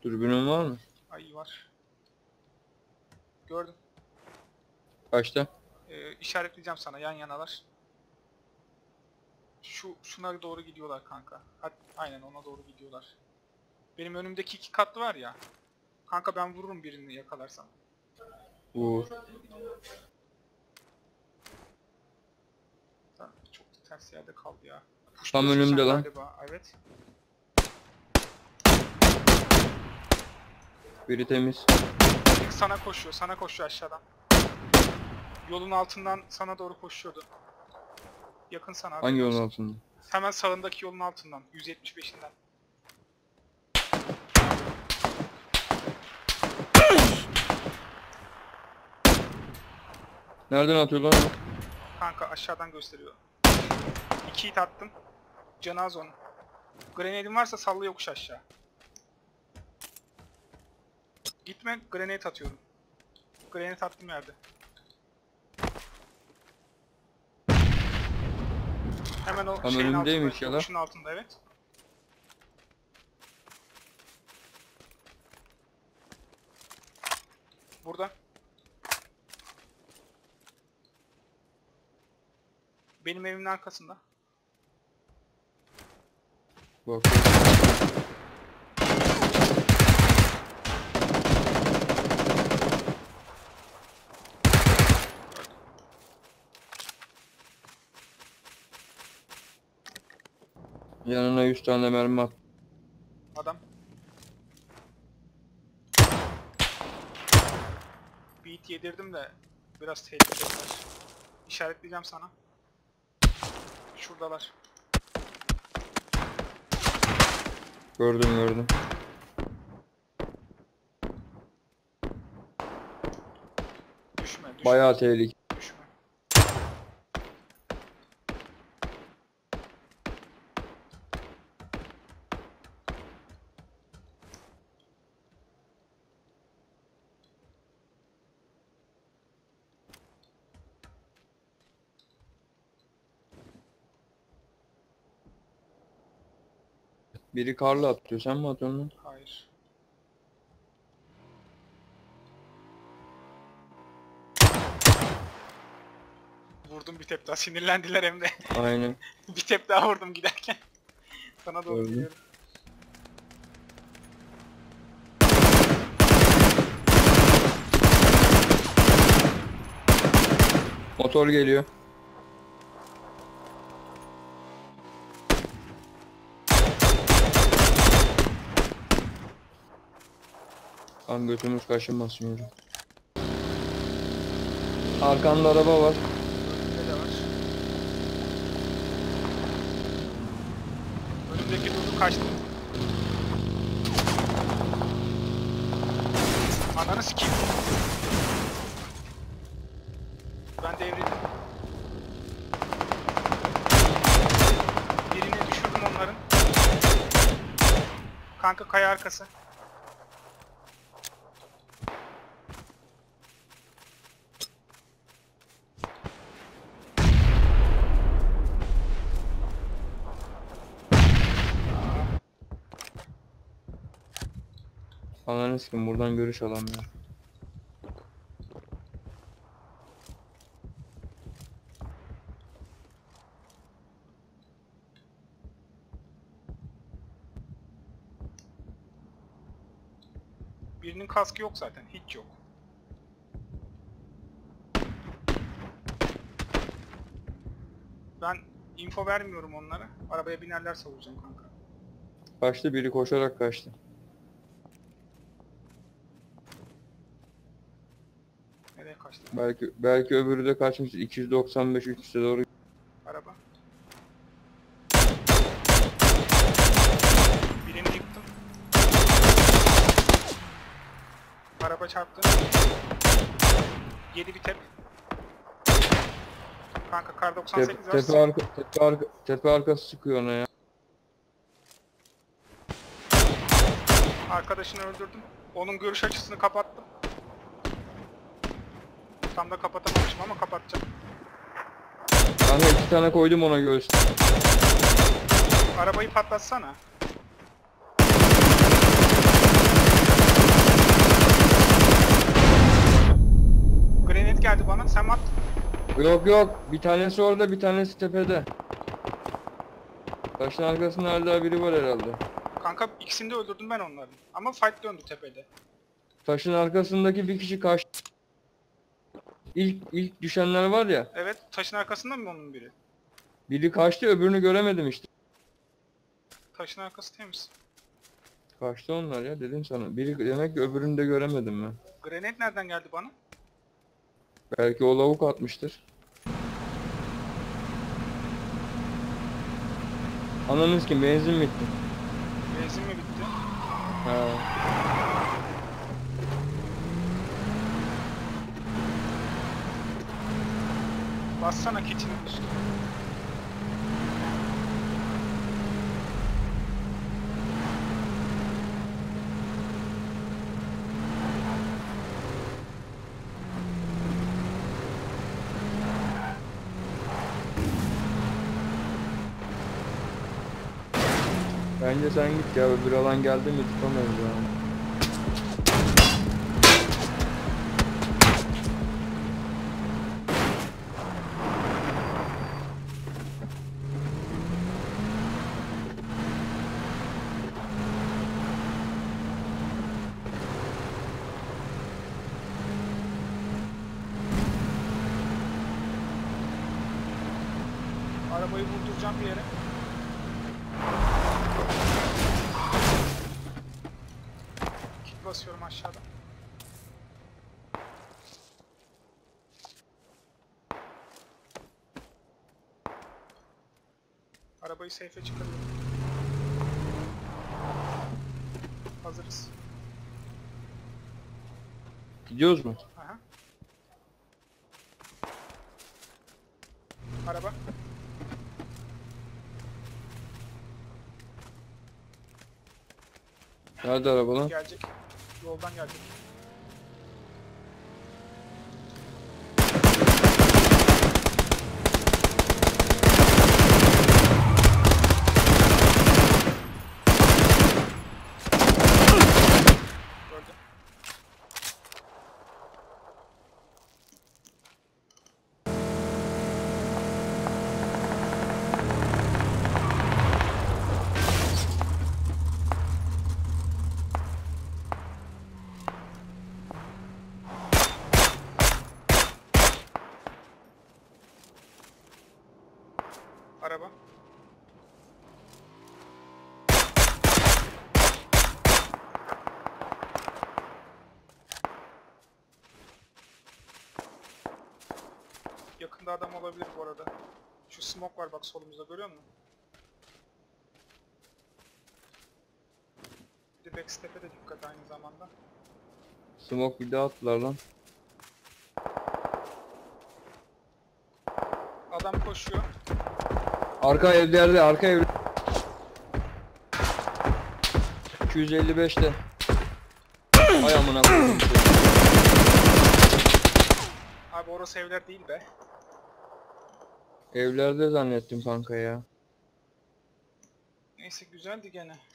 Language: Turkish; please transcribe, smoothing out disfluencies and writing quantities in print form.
Dürbünün var mı? Ay var. Gördüm. Kaçta? İşaretleyeceğim sana, yan yanalar. Şuna doğru gidiyorlar kanka. Aynen ona doğru gidiyorlar. Benim önümdeki 2 katlı var ya. Kanka ben vururum birini yakalarsam. Vur. Çok ters yerde kaldı ya. Tam önümde lan. Galiba. Evet. Biri temiz. Sana koşuyor. Sana koşuyor aşağıdan. Yolun altından sana doğru koşuyordu. Yakın sana. Hangi yolun altında? Hemen sağındaki yolun altından. 175'inden. Nereden atıyor lan o? Kanka aşağıdan gösteriyor. 2 hit attım. Canı az onun. Grenade'in varsa salla yokuş aşağı. Gitme, grenade atıyorum. Grenade attım yerde. Hemen o Tam şeyin önümdeymiş altında, ya lan. yokuşun altında, evet. Burada. Benim evimin arkasında. Bak. Yanına 100 tane mermi at. Adam. Beat yedirdim de biraz tehlikeler. İşaretleyeceğim sana. Şuradalar. Gördüm. Düşme. Bayağı tehlikeli. Düşme. Biri karla atıyor. Sen mi atıyorsun lan? Hayır. Vurdum bir tep daha. Sinirlendiler hem de. Aynen. Bir tep daha vurdum giderken. Sana doğru Gördüm. geliyorum. Motor geliyor. Kan götümüz kaşınmasın yürü. Arkanda araba var. Önümde de var. Önümdeki durdu, kaçtı. Ananı sikeyim. Ben devrildim. Birini düşürdüm onların. Kanka kaya arkası. Ananı sikim buradan görüş alamıyor. Birinin kaskı yok zaten. Hiç yok. Ben info vermiyorum onlara. Arabaya binerlerse vuracağım kanka. Kaçtı, biri koşarak kaçtı. Nereye kaçtı? Belki öbürü de kaçmış. 295 300'e doğru. Araba. Birini yıktım. Araba çarptı. Yedi bir tep. Kanka kar 98 var. Tepe arkası sıkıyor ona ya. Arkadaşını öldürdüm. Onun görüş açısını kapattım. Tam da kapatamamışım ama kapatacağım. Kanka 2 tane koydum ona göğüs. Arabayı patlatsana. geldi bana. Sen mi attın? Yok yok. Bir tanesi orada, bir tanesi tepede. Taşın arkasında hala biri var herhalde. Kanka ikisini de öldürdüm ben onların. Ama fight döndü tepede. Taşın arkasındaki bir kişi kaçtı. İlk düşenler var ya. Evet, taşın arkasında mı onun biri? Biri kaçtı, öbürünü göremedim işte. Taşın arkası temiz. Kaçtı onlar ya, dedim sana. Biri demek ki, öbürünü de göremedim ben. Grenade nereden geldi bana? Belki o lavuk atmıştır. Ananız ki benzin bitti. Benzin mi bitti? Ha. Bassana kitinin üstüne. Bence sen git ya, öbür alan geldi mi tutamayız ya. Arabayı vurduracağım bir yere. Kit basıyorum aşağıda. Arabayı safe'e çıkarıyorum. Hazırız. Gidiyoruz mu? Aha. Araba. Nerede araba lan? Gelecek. Yoldan gelecek. Gördüm. Araba. Yakında adam olabilir bu arada. Şu smoke var bak solumuzda, görüyor musun? Bir de backstep'e de dikkat aynı zamanda. Smoke bir daha attılar lan. Adam koşuyor. Arka evlerde, arka ev. 255'te. Ay amına koyayım. Abi orası evler değil be. Evlerde zannettim kanka ya. Neyse güzeldi gene.